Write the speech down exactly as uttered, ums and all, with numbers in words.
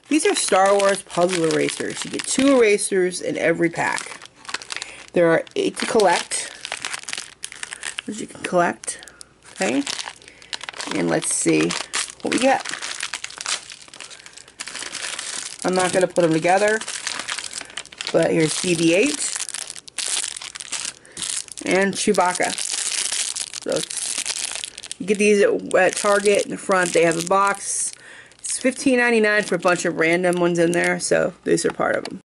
These are Star Wars puzzle erasers. You get two erasers in every pack. There are eight to collect, which you can collect. Okay, and let's see what we get. I'm not going to put them together, but here's B B eight and Chewbacca. So you get these at, at Target. In the front, they have a box. It's fifteen ninety-nine for a bunch of random ones in there, so these are part of them.